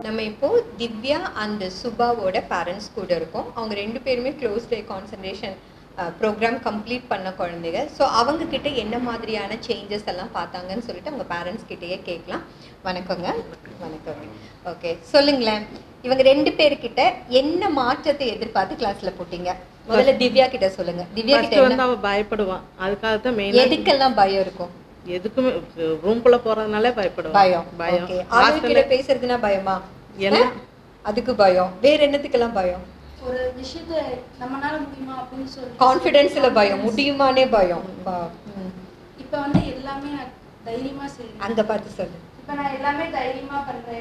நம்ம இப்போ Divya and சுபாவோட parents கூட இருக்கோம். அவங்க 2 பேருமே close day concentration program complete பண்ண குழந்தைங்க. ஸோ அவங்க கிட்ட என்ன மாதிரியான சேஞ்சஸ் எல்லாம் பார்த்தாங்கன்னு சொல்லிட்டு அவங்க பேரண்ட்ஸ் கிட்டேயே கேட்கலாம். வணக்கங்க. வணக்கங்க. ஓகே, சொல்லுங்களேன், இவங்க 2 பேர்கிட்ட என்ன மாற்றத்தை எதிர்பார்த்து கிளாஸ்ல போட்டீங்க? முதல்ல திவ்யா கிட்ட சொல்லுங்க. திவ்யா கிட்ட வந்து அவ பயப்படுவான். அதுக்காக தான் மெயினா. எதுக்கெல்லாம் பயம் இருக்கும்? எதுக்குமே ரூம்குள்ள போறதுனாலே பயப்படுவான். பயம். ஓகே, ஆளுகிட்ட பேசுறதுனா பயமா? எல்லாம் அதுக்கு பயம். வேற என்னத்துக்கெல்லாம் பயம்? ஒரு விஷயத்தை நம்மனால முடியுமா அப்படின்னு சொல்லி கான்ஃபிடன்ஸ்ல பயம், முடியுமானே பயம். இப்ப வந்து எல்லாமே நான் தைரியமா செய்றேன். அங்க பார்த்து சொல்லு. இப்ப நான் எல்லாமே தைரியமா பண்றேன்.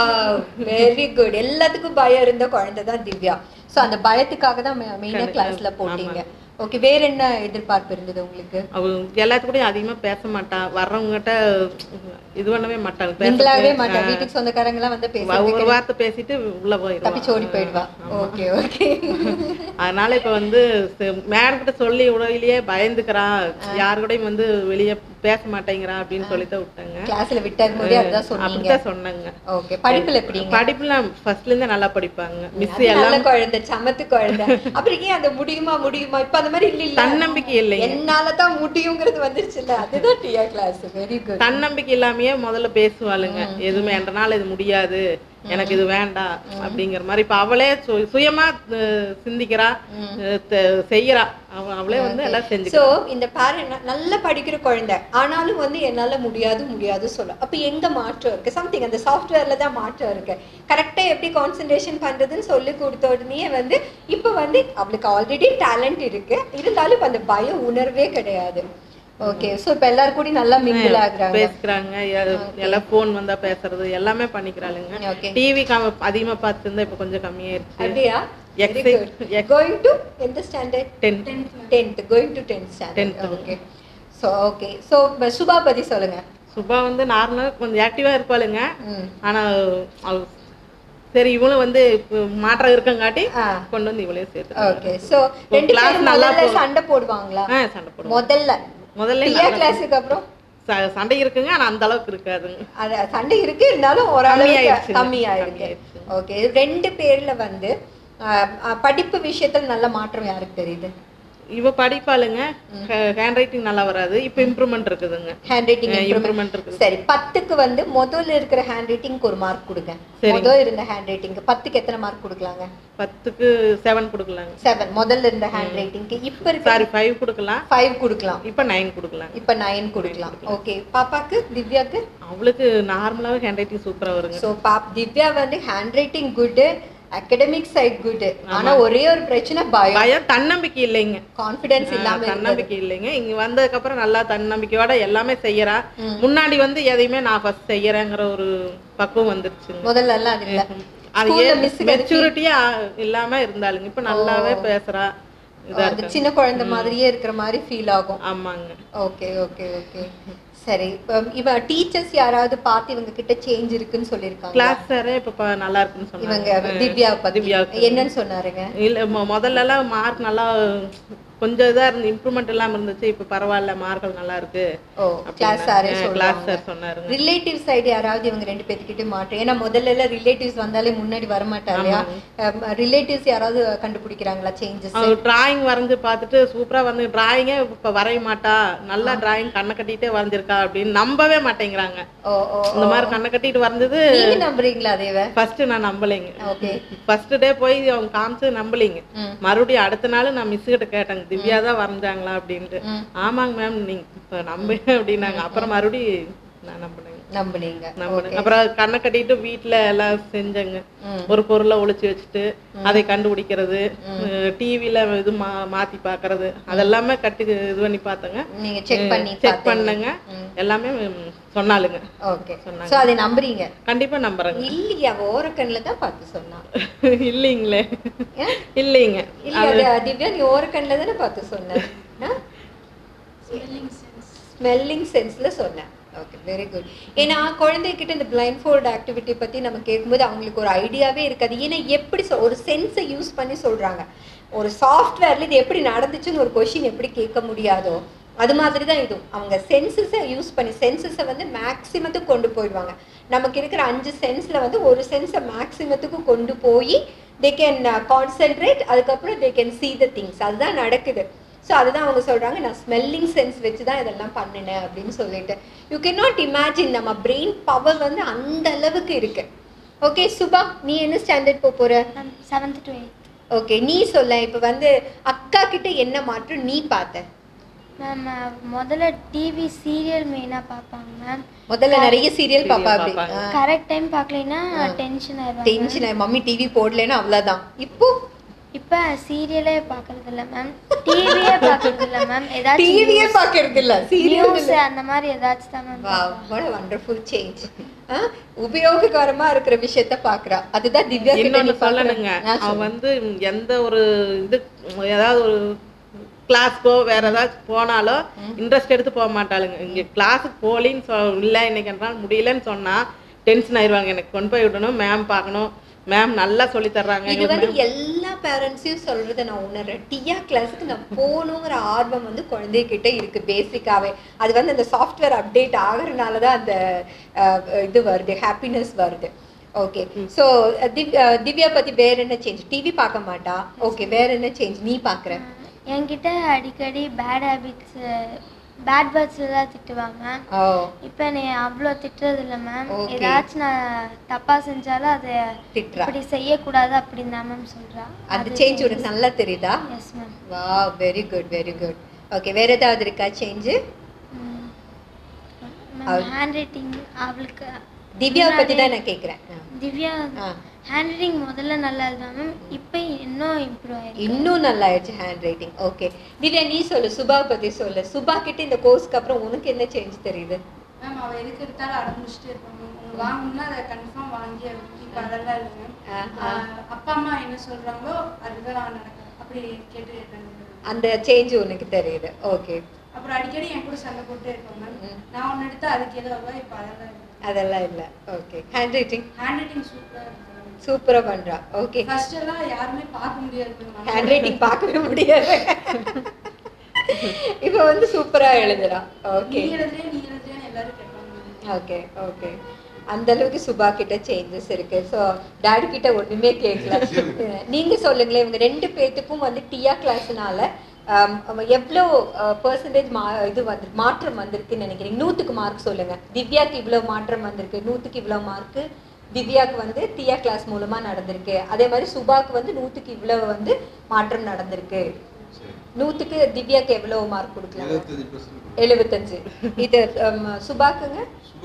Very good. எல்லாத்துக்கும் பயம் இருந்த குழந்தை தான் திவ்யா. சோ அந்த பயத்துக்காக தான் மெயினா கிளாஸ்ல போட்டீங்க. ஓகே, வேற என்ன எதிர்பார்ப்பு இருந்தது உங்களுக்கு? அவ எல்லாத்துக்கூடயும் அதிகமா பேச மாட்டா. வர்றவங்ககிட்ட இது பண்ணவே மாட்டாங்க. பேசவே மாட்டா. வீட்டுக்கு சொந்தக்காரங்க எல்லாம் வந்து பேசுவாங்க. ஒரு வார்த்தை பேசிட்டு உள்ள போயிடுவா. தப்பிச்சு ஓடி போயிடுவா. Okay okay. அதனால இப்ப வந்து மேடம் கிட்ட சொல்லி உடவிலேயே பயந்துக்கிறா, யாரு கூடயும் வந்து வெளியே பேச மாட்டேங்கிறா அப்படின்னு சொல்லிதான் விட்டாங்க. கிளாஸ்ல விட்டது போதே அதுதான் சொன்னீங்க. அப்படிதான் சொன்னாங்க. ஓகே, படிப்புல எப்படிங்க? படிப்புல ஃபர்ஸ்ட்ல இருந்தே நல்லா படிப்பாங்க. மிஸ் நல்ல குழந்தை, சமத்து குழந்தை. அப்புறம் ஏன் அந்த முடியுமா இப்ப அந்த மாதிரி இல்ல. தன்னம்பிக்கை இல்லை. என்னால தான் முடியுங்கிறது வந்துருச்சுல்ல, அதுதான் டியா கிளாஸ். Very good. தன்னம்பிக்கை இல்லாமயே முதல்ல பேசுவாளுங்க. எதுவுமே என்னால் இது முடியாது, எனக்கு இது வேண்டாம் அப்படிங்கிற மாதிரி. இப்ப அவளே சுயமா சிந்திக்கிறா, செய்யறா. அவளே வந்து எல்லாம் செஞ்சு. சோ இந்த பேரண்ட் நல்லா படிக்கிற குழந்தை, ஆனாலும் வந்து என்னால முடியாது சொல்ல. அப்ப எங்க மாற்றம் இருக்கு? சம்திங் அந்த சாஃப்ட்வேர்ல தான் மாற்றம் இருக்கு. கரெக்டா எப்படி கான்சென்ட்ரேஷன் பண்றதுன்னு சொல்லி கொடுத்த உடனே வந்து இப்ப வந்து அவளுக்கு ஆல்ரெடி டேலண்ட் இருக்கு, இருந்தாலும் அந்த பய உணர்வே கிடையாது. ஓகே, சோ இப்ப எல்லாரும் கூட நல்லா மிங்கிள் ஆகுறாங்க, பேசுறாங்க. எல்லாம் போன் வந்தா பேசுறது எல்லாமே பண்ணிக்கிறாளுங்க. டிவி அதிகமா பார்த்துருந்தா இப்ப கொஞ்சம் கம்மியாயிருச்சு. அப்படியா? Going to எந்த standard? 10th. Going to 10th standard. Okay. So Subha பத்தி சொல்லுங்க. சுபா வந்து நார்மலா கொஞ்சம் ஆக்டிவா இருப்பாளுங்க. ஆனா சரி, இவளும் வந்து மாற்றம் இருக்கங்காட்டி கொண்டு வந்து இவளே சேர்த்து. ஓகே, சோ ரெண்டு பேரும் நல்லா சண்டை போடுவாங்களா? சண்டை போடுவாங்க. முதல்ல கிளாஸுக்கு அப்புறம் சண்டை இருக்குங்க, ஆனா அந்த அளவுக்கு இருக்காதுங்க. சண்டை இருக்கு, இருந்தாலும் ஓரளவுக்கு கம்மியாயிருக்கு. ஓகே, 2 பேர்ல வந்து படிப்பு விஷயத்துல நல்ல மாற்றம் யாருக்கு தெரியுது? இவ படிப்பாளுங்க. ஹேண்ட் ரைட்டிங் நல்லா வராது. இப்ப இம்ப்ரூவ்மென்ட் இருக்குதுங்க. ஹேண்ட் ரைட்டிங் இம்ப்ரூவ்மென்ட் இருக்கு. சரி, 10க்கு வந்து முதல்ல இருக்கிற ஹேண்ட் ரைட்டிங்க்கு ஒரு மார்க் கொடுங்க. முதல்ல இருந்த ஹேண்ட் ரைட்டிங்க்கு 10க்கு எத்தனை மார்க் கொடுக்கலாங்க? 10க்கு 7 கொடுக்கலாங்க. 7 முதல்ல இருந்த ஹேண்ட் ரைட்டிங்க்கு. இப்ப இருக்கு சாரி 5 கொடுக்கலாம். 5 கொடுக்கலாம். இப்ப 9 கொடுக்கலாம். இப்ப 9 கொடுக்கலாம். ஓகே, பாப்பாக்கு திவ்யாக்கு? அவளுக்கு நார்மலாவே ஹேண்ட் ரைட்டிங் சூப்பரா வருங்க. சோ திவ்யா வந்து handwriting good, academic side good. ஆனா ஒரே ஒரு பிரச்சனை, பயம், தன்னம்பிக்கை இல்லைங்க. கான்ஃபிடன்ஸ் இல்லாம, தன்னம்பிக்கை இல்லைங்க. இங்க வந்ததுக்கு அப்புறம் நல்லா தன்னம்பிக்கையோட எல்லாமே செய்யறா. முன்னாடி வந்து எதையுமே நான் ஃபர்ஸ்ட் செய்யறேங்கிற ஒரு பக்குவம் வந்துருச்சு. முதல்ல எல்லாம் அது இல்ல. அது மெச்சூரிட்டியா இல்லாம இருந்தாலுங்க இப்ப நல்லாவே பேசுறா. சின்ன குழந்தை மாதிரியே இருக்கிற மாதிரி ஃபீல் ஆகும். ஆமாங்க. Okay okay okay. சரி, இவ டீச்சர்ஸ் யாராவது பார்த்து இவங்க கிட்ட சேஞ்ச் இருக்குன்னு சொல்லிருக்காங்க? கிளாஸ் சாரே இப்ப நல்லா இருக்குன்னு சொன்னாங்க. இவங்க திவ்யா என்னன்னு சொன்னாருங்க? இல்ல முதல்ல எல்லாம் மார்க் நல்லா கொஞ்சம் இதா இருந்து இம்ப்ரூவ்மெண்ட் எல்லாம் இருந்துச்சு. இப்ப பரவாயில்ல, மார்க்கள் நல்லா இருக்கு. கிளாஸ் சார் சொன்னாரு. ரிலேட்டிவ் சைடு யாராவது இவங்க 2 பேர்கிட்ட மாட்டோம். ஏன்னா முதல்ல எல்லாம் ரிலேட்டிவ்ஸ் வந்தாலே முன்னாடி வர மாட்டாங்க. ரிலேட்டிவ்ஸ் யாராவது கண்டுபிடிக்கிறாங்களா சேஞ்சஸ்? டிராயிங் வரைஞ்சு பார்த்துட்டு சூப்பரா வந்து டிராயிங்கே இப்ப வரைய மாட்டா, நல்லா டிராயிங் கண்ணை கட்டிட்டே வரைஞ்சிருக்கா அப்படின்னு நம்பவே மாட்டேங்கிறாங்க. இந்த மாதிரி கண்ணை கட்டிட்டு வரைஞ்சது. நீங்க நம்புறீங்களா? அதேவே ஃபர்ஸ்ட் நான் நம்பலைங்க. ஓகே, ஃபர்ஸ்ட் டே போய் அவங்க காமிச்சு நம்பலைங்க. மறுபடியும் அடுத்த நாள் நான் மிஸ் கிட்ட கேட்டேங்க, திவ்யா தான் வரைஞ்சாங்களா அப்படின்ட்டு. ஆமாங்க மேம், நீங்க இப்ப நம்புங்க அப்படின்னாங்க. அப்புறம் மறுபடியும் நான் நம்பினீங்க. அப்புறம் கண்ணை கட்டிட்டு வீட்டுல எல்லாம் செஞ்சங்க. ஒரு பொருளை ஒளிச்சு வச்சுட்டு அதை கண்டுபிடிக்கிறது, டிவில இது மாத்தி பாக்குறது, அதெல்லாமே கட்டி இது பண்ணி பார்த்தங்க. நீங்க செக் பண்ணுங்க, எல்லாமே சொன்னாலுங்க. ஓகே, சோ அதை நம்புறீங்க? கண்டிப்பா நம்புறேங்க. இல்லையா, ஓரக்கண்ணுல தான் பார்த்து சொன்னா? இல்லீங்களே, இல்லைங்க. இல்ல திவ்யா, நீ ஓரக்கண்ணுல தானே பார்த்து சொன்ன? ஸ்மெல்லிங் சென்ஸ்ல சொன்ன. Okay, very good. ஏன்னா குழந்தைகிட்ட இந்த பிளைண்ட் ஃபோல்ட் ஆக்டிவிட்டி பற்றி நம்ம கேட்கும்போது அவங்களுக்கு ஒரு ஐடியாவே இருக்காது. ஏன்னா எப்படி ஒரு சென்ஸை யூஸ் பண்ணி சொல்கிறாங்க. ஒரு சாஃப்ட்வேரில் இது எப்படி நடந்துச்சுன்னு ஒரு கொஷின் எப்படி கேட்க முடியாதோ, அது மாதிரி தான் இதுவும். அவங்க சென்சஸை யூஸ் பண்ணி சென்சஸை வந்து மேக்ஸிமத்துக்கு கொண்டு போயிடுவாங்க. நமக்கு இருக்கிற 5 சென்ஸில் வந்து ஒரு சென்ஸை மேக்ஸிமத்துக்கு கொண்டு போய் தே கேன் கான்சென்ட்ரேட், அதுக்கப்புறம் they can see the things. அதுதான் நடக்குது. ஸோ அதுதான் அவங்க சொல்கிறாங்க, நான் ஸ்மெல்லிங் சென்ஸ் வச்சு தான் இதெல்லாம் பண்ணினேன் அப்படின்னு சொல்லிட்டு. யூ கேன் நாட் இமேஜின் நம்ம பிரெயின் பவர் வந்து அந்த அளவுக்கு இருக்கு. ஓகே சுபா, நீ என்ன ஸ்டாண்டர்ட் போகிற? 7th to 8th. ஓகே, நீ சொல்ல. இப்போ வந்து அக்கா கிட்ட என்ன மாற்றம் நீ பார்த்த? மேம் முதல்ல டிவி சீரியல் மெயினாக பார்ப்பாங்க மேம். முதல்ல நிறைய சீரியல் பாப்பா. அப்படி கரெக்ட் டைம் பார்க்கலைன்னா டென்ஷன் ஆயிடுவாங்க. டென்ஷன் ஆகி மம்மி டிவி போடலன்னா அவ்வளோதான். இப்போ சீரியலே பார்க்கறது இல்லை மேம், டிவியே பார்க்கறது இல்லை மேம். ஏதாச்சும் டிவியே பார்க்கறது இல்லை, நியூஸ் அந்த மாதிரி ஏதாச்சும் தான் ma'am. Wow, what a wonderful change. உபயோககரமா இருக்கிற விஷயத்த பாக்குறா. அதுதான் திவ்யா இன்னொன்னு சொல்லணுங்க. அவ வந்து எந்த ஒரு இது ஏதாவது ஒரு கிளாஸ்க்கோ வேற ஏதாச்சும் போனாலும் இன்ட்ரெஸ்ட் எடுத்து போக மாட்டாளுங்க. இங்க கிளாஸுக்கு போலின்னு இல்லை இன்னைக்கு என்னால் முடியலன்னு சொன்னா டென்ஷன் ஆயிடுவாங்க. எனக்கு கொண்டு போய் விடணும், மேம் பார்க்கணும், மேம் நல்லா சொல்லி தர்றாங்க. இது வந்து எல்லா பேரண்ட்ஸையும் சொல்றதை நான் உணர்றேன். டியா கிளாஸுக்கு நான் போகணுங்கிற ஆர்வம் வந்து குழந்தைகிட்ட இருக்கு பேசிக்காவே. அது வந்து அந்த சாஃப்ட்வேர் அப்டேட் ஆகுறதுனால தான் அந்த இது வருது, ஹாப்பினஸ் வருது. ஓகே, ஸோ திவ்யா பத்தி வேற என்ன சேஞ்ச்? டிவி பார்க்க மாட்டா. ஓகே, வேற என்ன சேஞ்ச் நீ பார்க்குற? என்கிட்ட அடிக்கடி பேட் ஹேபிட்ஸ், பேட் வேர்ட்ஸ்ல தான் திட்டுவாங்க. இப்போ நீ அவ்வளோ திட்டுறது இல்லை மேம். ஏதாச்சும் நான் தப்பா செஞ்சாலும் அதை இப்படி செய்யக்கூடாது அப்படின்னு தான் மேம் சொல்றா. அந்த சேஞ்ச் உனக்கு நல்லா தெரியுதா? Yes ma'am. Wow, very good very good. Okay, வேற ஏதாவது இருக்கா சேஞ்ச்? ஹேண்ட் ரைட்டிங் அவளுக்கு திவ்யா பத்தி தான் நான் கேக்குறேன். திவ்யா ஹேண்ட் ரைட்டிங் முதல்ல நல்லா இருந்தா மேம், இப்போ இன்னும் இம்ப்ரூவ் ஆயிருக்கு. இன்னும் நல்லா ஆயிடுச்சு ஹேண்ட் ரைட்டிங். ஓகே திவ்யா, நீ சொல்லு, சுபா பத்தி சொல்லு. சுபா கிட்ட இந்த கோர்ஸ்க்கு அப்புறம் உனக்கு என்ன சேஞ்ச் தெரியுது? மேம் அவ எதுக்கு எடுத்தாலும் அடம்பிடிச்சிட்டே இருப்பாங்க. உங்களுக்கு வாங்கணும்னா அதை கன்ஃபார்ம் வாங்கி இப்போ அதெல்லாம் இல்லை மேம். அப்பா அம்மா என்ன சொல்றாங்களோ அதுதான் நடக்கும், அப்படி கேட்டு அந்த சேஞ்ச் உனக்கு தெரியுது. ஓகே, அப்புறம் அடிக்கடி என் கூட சண்டை போட்டே இருப்பேன் மேம். நான் ஒன்று எடுத்தா அதுக்கு ஏதோ இப்போ அதெல்லாம் இல்லை. ஓகே, ஹேண்ட் ரைட்டிங் சூப்பரா இருக்கு, சூப்பரா பண்றா. ஓகே, ஃபர்ஸ்ட் எல்லாம் யாருமே பார்க்க முடியாது, ஹேண்ட் ரைட்டிங் பார்க்கவே முடியாது. இப்போ வந்து சூப்பரா எழுதுறா. ஓகே, நீ எழுதுறேன்னு எல்லாரும் கேட்பாங்க. ஓகே ஓகே, அந்த அளவுக்கு சுபா கிட்ட சேஞ்சஸ் இருக்கு. ஸோ டாடி கிட்ட ஒண்ணுமே கேட்கல. நீங்க சொல்லுங்களேன், இவங்க 2 பேத்துக்கும் வந்து டியா கிளாஸ்னால எவ்வளோ பெர்சன்டேஜ் இது வந்து மாற்றம் வந்திருக்குன்னு நினைக்கிறீங்க? 100க்கு மார்க் சொல்லுங்க. திவ்யாக்கு இவ்வளோ மாற்றம் வந்திருக்கு, 100க்கு இவ்வளோ மார்க்கு திவ்யாக்கு வந்து டியா கிளாஸ் மூலமா நடந்திருக்கு. அதே மாதிரி சுபாக்கு வந்து 100க்கு இவ்வளோ வந்து மாற்றம் நடந்திருக்கு. 100க்கு திவ்யாக்கு எவ்வளோ மார்க் கொடுக்கலாம்? 75. இது சுபாக்குங்க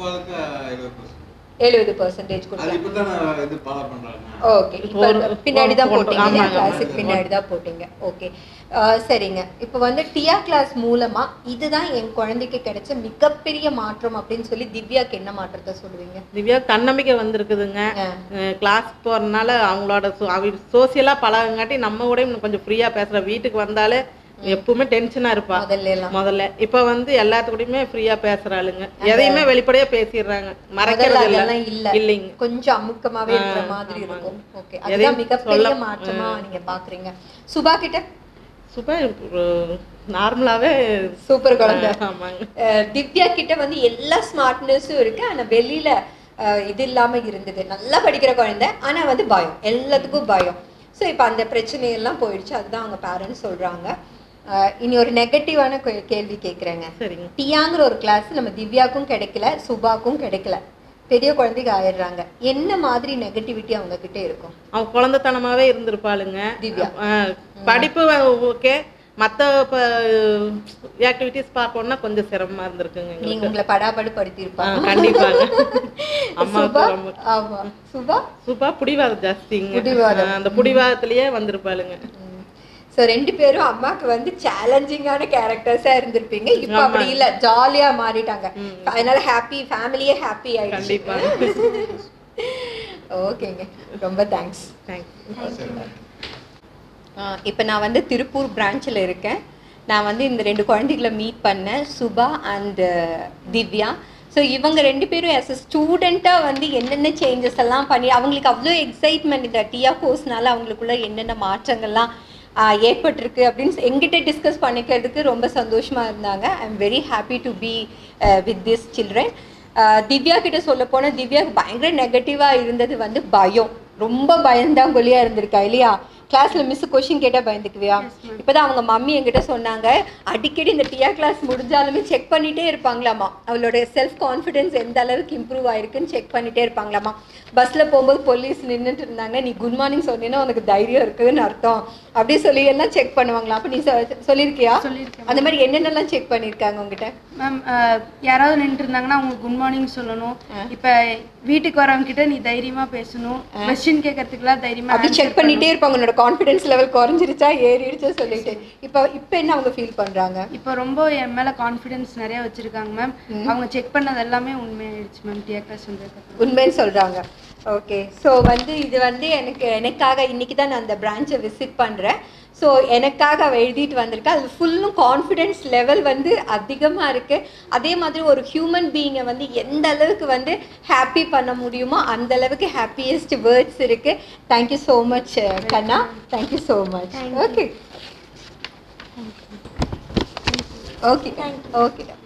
70% கொடுக்கலாம். ஓகே, இப்போ பின்னாடி தான் போட்டீங்க, கிளாஸுக்கு பின்னாடி தான் போட்டீங்க. ஓகே சரிங்க. இப்போ வந்து டியா கிளாஸ் மூலமா இதுதான் என் குழந்தைக்கு கிடைச்ச மிகப்பெரிய மாற்றம் அப்படின்னு சொல்லி திவ்யாக்கு என்ன மாற்றத்தை சொல்லுவீங்க? திவ்யா தன்னம்பிக்கை வந்திருக்குதுங்க. கிளாஸ் போறதுனால அவங்களோட சோசியலா பழகங்காட்டி நம்ம கூட கொஞ்சம் ஃப்ரீயா பேசுற. வீட்டுக்கு வந்தாலே எப்பவுமே டென்ஷனா இருப்பா முதல்ல. இப்ப வந்து எல்லாத்துக்கூடயுமே ஃப்ரீயா பேசுறாளுங்க, எதையுமே வெளிப்படையா பேசிடுறாங்க, மறைக்கிறது இல்லைங்க. கொஞ்சம் அமுக்கமாவே இருக்கிற மாதிரி இருக்கும். ஓகே, அதுதான் மிகப்பெரிய மாற்றமா நீங்க பாக்குறீங்க. சுபா கிட்ட? சுபா நார்மலாவே சூப்பர் குழந்தை. திவ்யா கிட்ட வந்து எல்லா ஸ்மார்ட்னஸும் இருக்கு, ஆனா வெளியில இது இல்லாம இருந்தது. நல்லா படிக்கிற குழந்தை, ஆனா வந்து பயம், எல்லாத்துக்கும் பயம். ஸோ இப்போ அந்த பிரச்சனையெல்லாம் போயிடுச்சு. அதுதான் அவங்க பேரண்ட்ஸ் சொல்றாங்க. இனி ஒரு நெகட்டிவான கேள்வி கேட்குறேங்க. டியாங்கிற ஒரு கிளாஸ் நம்ம திவ்யாக்கும் கிடைக்கல, சுபாக்கும் கிடைக்கல, பெரிய குழந்தைக்கு ஆயிடுறாங்க. என்ன மாதிரி நெகட்டிவிட்டி அவங்க கிட்ட இருக்கும்? அவங்க குழந்தைத்தனமாவே இருந்திருப்பாளுங்க திவ்யா. படிப்பு ஓகே, மற்ற ஆக்டிவிட்டிஸ் பார்க்கணும்னா கொஞ்சம் சிரமமா இருந்திருக்குங்க. நீங்க உங்களை படாபடு படுத்திருப்பாங்க கண்டிப்பாக. சுபா புடிவாதம் ஜாஸ்திங்க, அந்த புடிவாதத்திலேயே வந்திருப்பாளுங்க. ஸோ 2 பேரும் அம்மாக்கு வந்து சேலஞ்சிங்கான கேரக்டர்ஸா இருந்திருப்பீங்க. இப்போ அப்படி இல்லை, ஜாலியா மாறிட்டாங்க. அதனால ஹாப்பி, ஃபேமிலியே ஹாப்பி ஆயிடுச்சு. ஓகேங்க, ரொம்ப தேங்க்ஸ். இப்போ நான் வந்து திருப்பூர் பிரான்ச்சில் இருக்கேன். நான் வந்து இந்த 2 குழந்தைகளை மீட் பண்ணேன், சுபா அண்ட் திவ்யா. ஸோ இவங்க 2 பேரும் ஆஸ் அ ஸ்டூடெண்ட்டாக வந்து என்னென்ன சேஞ்சஸ் எல்லாம் பண்ணி அவங்களுக்கு அவ்வளோ எக்ஸைட்மெண்ட் இந்த டியா கோர்ஸ்னால அவங்களுக்குள்ள என்னென்ன மாற்றங்கள்லாம் ஏற்பட்டிருக்கு அப்படின்னு எங்கிட்ட டிஸ்கஸ் பண்ணிக்கிறதுக்கு ரொம்ப சந்தோஷமாக இருந்தாங்க. I am very happy to be with this children. Divya கிட்ட சொல்ல போனால் திவ்யாவுக்கு பயங்கர நெகட்டிவாக இருந்தது வந்து பயம். ரொம்ப பயந்தாங்கொல்லியாக இருந்திருக்கா இல்லையா? கிளாஸில் மிஸ் கொஷின் கேட்டால் பயந்துக்குவியா? இப்போ தான் அவங்க மம்மி என்கிட்ட சொன்னாங்க, அடிக்கடி இந்த டிஆ கிளாஸ் முடிஞ்சாலுமே செக் பண்ணிகிட்டே இருப்பாங்களாமா, அவளோட செல்ஃப் கான்ஃபிடென்ஸ் எந்த அளவுக்கு இம்ப்ரூவ் ஆயிருக்குன்னு செக் பண்ணிகிட்டே இருப்பாங்களாமா. பஸ்ஸில் போகும்போது போலீஸ் நின்றுட்டு இருந்தாங்க, நீ குட் மார்னிங் சொன்னீங்கன்னா உனக்கு தைரியம் இருக்குதுன்னு அர்த்தம் அப்படி சொல்லி எல்லாம் செக் பண்ணுவாங்களா? அப்போ நீ சொல்லியிருக்கியா? அந்த மாதிரி என்னென்னலாம் செக் பண்ணியிருக்காங்க உங்ககிட்ட? மேம் யாராவது நின்றுட்டு இருந்தாங்கன்னா அவங்க குட் மார்னிங் சொல்லணும். இப்போ வீட்டுக்கு வரவங்க கிட்ட நீ தைரியமாக பேசணும், கொஸ்டின் கேட்கறதுக்குலாம் தைரியமாக அப்படி செக் பண்ணிகிட்டே இருப்பாங்க. உன்னோட கான்ஃபிடன்ஸ் லெவல் குறைஞ்சிருச்சா ஏறிடுச்சா சொல்லிட்டு இப்போ என்ன அவங்க ஃபீல் பண்ணுறாங்க? இப்போ ரொம்ப என் மேலே கான்ஃபிடன்ஸ் நிறைய வச்சுருக்காங்க மேம். அவங்க செக் பண்ணது எல்லாமே உண்மையாயிடுச்சு மேம். டிஆ கிளாஸ் வந்ததுக்கு உண்மைன்னு சொல்கிறாங்க. ஓகே. ஸோ வந்து இது வந்து எனக்காக இன்றைக்கி தான் நான் அந்த பிரான்ச்சை விசிட் பண்ணுறேன். ஸோ எனக்காக அவள் எழுதிட்டு வந்திருக்கா. அது ஃபுல்லும் கான்ஃபிடென்ஸ் லெவல் வந்து அதிகமாக இருக்குது. அதே மாதிரி ஒரு ஹியூமன் பீயிங்கை வந்து எந்த அளவுக்கு வந்து ஹாப்பி பண்ண முடியுமோ அந்த அளவுக்கு ஹாப்பியஸ்ட் வேர்ட்ஸ் இருக்குது. தேங்க்யூ ஸோ மச் கண்ணா. Thank you so much. Okay okay okay.